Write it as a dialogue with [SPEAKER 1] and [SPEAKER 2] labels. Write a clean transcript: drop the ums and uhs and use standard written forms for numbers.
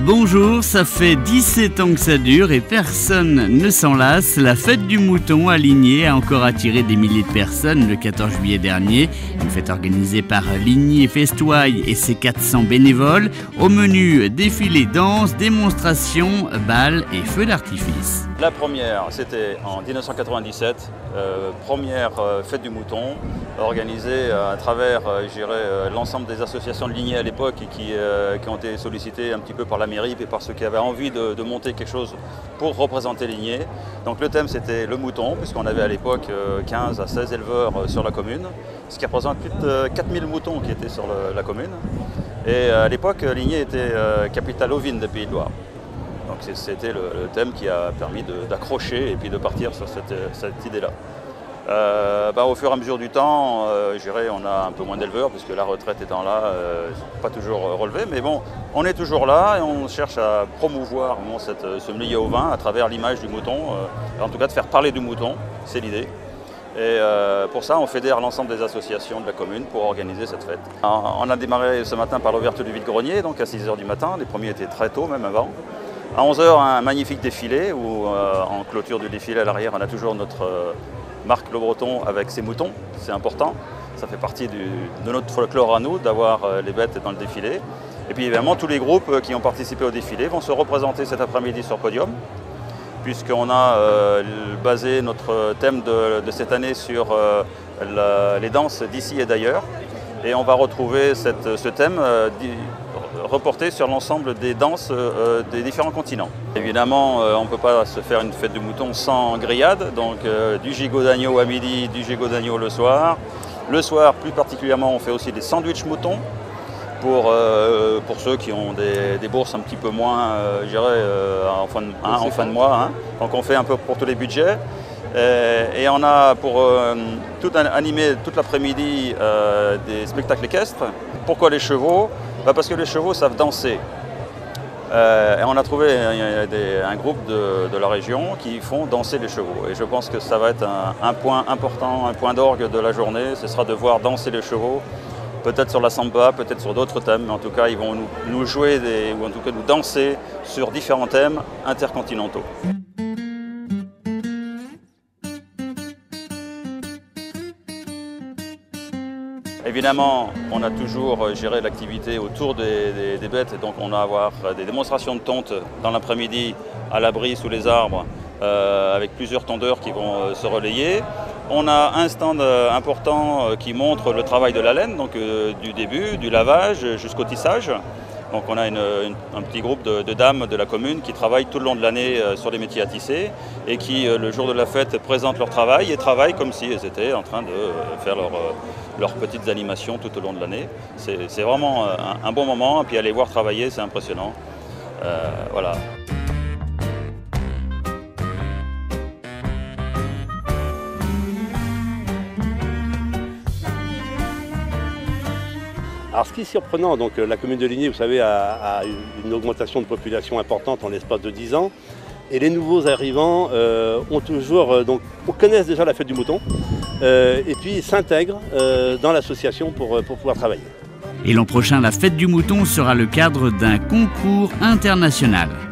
[SPEAKER 1] Bonjour, ça fait 17 ans que ça dure et personne ne s'en lasse. La fête du mouton à Ligné a encore attiré des milliers de personnes le 14 juillet dernier. Une fête organisée par Ligné Festoy et ses 400 bénévoles. Au menu, défilé, danse, démonstration, bal et feux d'artifice.
[SPEAKER 2] La première, c'était en 1997, première fête du mouton, organisée à travers l'ensemble des associations de Ligné à l'époque et qui ont été sollicitées un petit peu par la mairie et par ceux qui avaient envie de monter quelque chose pour représenter Ligné. Donc le thème c'était le mouton, puisqu'on avait à l'époque 15 à 16 éleveurs sur la commune, ce qui représente plus de 4000 moutons qui étaient sur la commune. Et à l'époque, Ligné était capitale ovine des Pays de Loire. Donc c'était le thème qui a permis d'accrocher et puis de partir sur cette idée-là. Au fur et à mesure du temps, on a un peu moins d'éleveurs puisque la retraite étant là, pas toujours relevé. Mais bon, on est toujours là et on cherche à promouvoir ce milieu ovin à travers l'image du mouton. En tout cas, de faire parler du mouton, c'est l'idée. Et pour ça, on fédère l'ensemble des associations de la commune pour organiser cette fête. On a démarré ce matin par l'ouverture du vide-grenier, donc à 6 h du matin. Les premiers étaient très tôt, même avant. À 11 h, un magnifique défilé où, en clôture du défilé à l'arrière, on a toujours notre marque Le Breton avec ses moutons. C'est important. Ça fait partie de notre folklore à nous d'avoir les bêtes dans le défilé. Et puis évidemment, tous les groupes qui ont participé au défilé vont se représenter cet après-midi sur podium, puisqu'on a basé notre thème de cette année sur les danses d'ici et d'ailleurs. Et on va retrouver ce thème reporté sur l'ensemble des danses des différents continents. Évidemment, on ne peut pas se faire une fête de mouton sans grillade, donc du gigot d'agneau à midi, du gigot d'agneau le soir. Le soir, plus particulièrement, on fait aussi des sandwichs moutons pour ceux qui ont des bourses un petit peu moins, en fin de mois. Hein. Donc on fait un peu pour tous les budgets. Et on a pour animer toute l'après-midi des spectacles équestres. Pourquoi les chevaux? Parce que les chevaux savent danser. Et on a trouvé un groupe de la région qui font danser les chevaux. Et je pense que ça va être un point important, un point d'orgue de la journée. Ce sera de voir danser les chevaux, peut-être sur la samba, peut-être sur d'autres thèmes. Mais en tout cas, ils vont nous jouer, ou en tout cas nous danser sur différents thèmes intercontinentaux. Évidemment, on a toujours géré l'activité autour des bêtes, et donc on va avoir des démonstrations de tonte dans l'après-midi à l'abri sous les arbres avec plusieurs tondeurs qui vont se relayer. On a un stand important qui montre le travail de la laine, donc du début, du lavage jusqu'au tissage. Donc on a un petit groupe de dames de la commune qui travaillent tout le long de l'année sur les métiers à tisser et qui, le jour de la fête, présentent leur travail et travaillent comme si elles étaient en train de faire leurs petites animations tout au long de l'année. C'est vraiment un bon moment, et puis aller voir travailler, c'est impressionnant. Voilà.
[SPEAKER 3] Alors ce qui est surprenant, donc la commune de Ligné, vous savez, a une augmentation de population importante en l'espace de 10 ans. Et les nouveaux arrivants connaissent déjà la fête du mouton et puis s'intègrent dans l'association pour pouvoir travailler.
[SPEAKER 1] Et l'an prochain, la fête du mouton sera le cadre d'un concours international.